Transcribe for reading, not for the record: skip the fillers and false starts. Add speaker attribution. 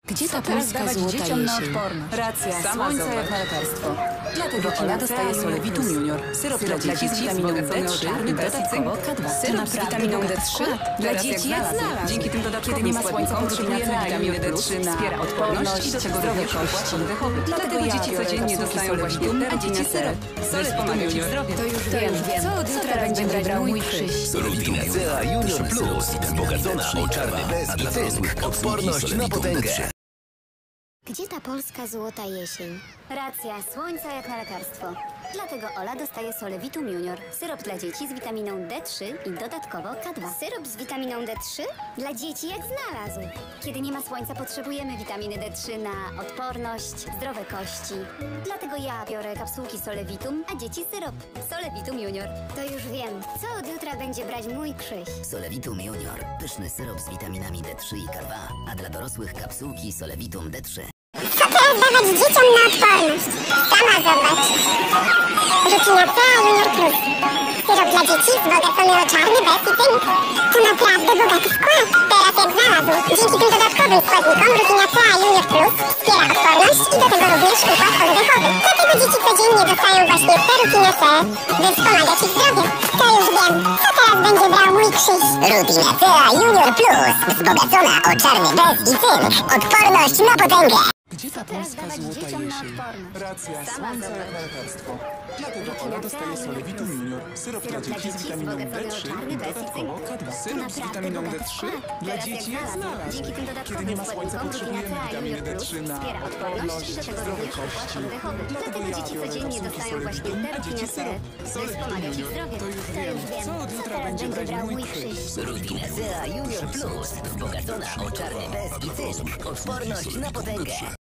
Speaker 1: Gdzie ta polska złota
Speaker 2: dzieciom na
Speaker 1: jesień?
Speaker 2: odporność?
Speaker 3: Racja,
Speaker 2: Sama
Speaker 3: słońce
Speaker 2: zobacz.
Speaker 3: jak na lekarstwo.
Speaker 2: Dlatego
Speaker 3: Kina
Speaker 2: Ola
Speaker 3: dostaje Solevitum Junior. Syrop dla dzieci z witaminą D3 i dodatkowo K2.
Speaker 2: Syrop z witaminą D3 dla dzieci jak znalazł.
Speaker 3: Dzięki tym dodatkowym
Speaker 2: Kiedy nie ma słońca,
Speaker 3: składnikom
Speaker 2: potrzebujemy
Speaker 3: witaminy
Speaker 2: witaminy
Speaker 3: D3
Speaker 2: na
Speaker 3: wspiera odporność i do tego również układ oddechowy. Dlatego dzieci codziennie dostają właśnie a dzieci syrop. Solevitum Junior.
Speaker 2: To już wiem. Co od jutra będzie brał mój krzyś?
Speaker 4: Rutina CA Junior Plus wzbogacona o czarny bez i cynk. Odporność na potęgę.
Speaker 5: Gdzie ta polska złota jesień? Racja, słońca jak na lekarstwo. Dlatego Ola dostaje Solevitum Junior. Syrop dla dzieci z witaminą D3 i dodatkowo K2. Syrop z witaminą D3? Dla dzieci jak znalazł. Kiedy nie ma słońca, potrzebujemy witaminy D3 na odporność, zdrowe kości. Dlatego ja biorę kapsułki Solevitum, a dzieci syrop. Solevitum Junior. To już wiem. Co od jutra będzie brać mój krzyś?
Speaker 6: Solevitum Junior. Pyszny syrop z witaminami D3 i K2, a dla dorosłych kapsułki Solevitum D3.
Speaker 5: Co teraz dawać dzieciom na odporność? Sama zobacz. Rutina CA Junior Plus. Syrop dla dzieci wzbogacony o czarny bez i cynk. To naprawdę bogaty skład. Teraz jak znalazł. Dzięki tym dodatkowym składnikom Rutina CA Junior Plus wspiera odporność i do tego również układ oddechowy. Dlatego dzieci codziennie dostają właśnie tę Rutinę C, by wspomagać ich zdrowie. To już wiem. Co teraz będzie brał mój krzyś?
Speaker 6: Rutina CA Junior Plus wzbogacona o czarny bez i cynk. Odporność na potęgę.
Speaker 1: Gdzie ta
Speaker 5: Teraz
Speaker 1: polska
Speaker 5: dawać
Speaker 1: złota
Speaker 5: dzieciom na
Speaker 1: jesień?
Speaker 5: odporność?
Speaker 2: Racja,
Speaker 5: Sama
Speaker 2: słońce
Speaker 5: zobacz.
Speaker 2: jak na lekarstwo. Dlatego Ola dostaje Solevitum Junior. Syrop dla dzieci z witaminą D3 i dodatkowo K2. Syrop z witaminą D3 dla dzieci jak znalazł.
Speaker 5: Dzięki tym
Speaker 2: Kiedy
Speaker 5: dodatkowym
Speaker 2: nie ma słońca,
Speaker 5: składnikom
Speaker 2: potrzebujemy
Speaker 5: Rutina CA
Speaker 2: witaminy
Speaker 5: Junior Plus
Speaker 2: D3 na
Speaker 5: wspiera odporność i do tego
Speaker 2: zdrowe
Speaker 5: również układ
Speaker 2: kości.
Speaker 5: oddechowy.
Speaker 2: Dlatego
Speaker 5: Dlatego
Speaker 2: ja
Speaker 5: dzieci
Speaker 2: biorę
Speaker 5: codziennie
Speaker 2: kapsułki
Speaker 5: dostają właśnie
Speaker 2: Solevitum,
Speaker 5: tę
Speaker 2: a dzieci
Speaker 5: Rutinę C, by
Speaker 2: Solevitum
Speaker 5: wspomagać ich
Speaker 2: Junior.
Speaker 5: zdrowie.
Speaker 2: To już wiem. Co od
Speaker 5: Co
Speaker 2: jutra
Speaker 5: teraz
Speaker 2: będzie
Speaker 5: będzie
Speaker 2: brać
Speaker 5: brał
Speaker 2: mój
Speaker 5: mój
Speaker 2: krzyś?
Speaker 5: krzyś?
Speaker 6: Rutina CA Junior Plus wzbogacona o czarny bez i cynk. Odporność na potęgę.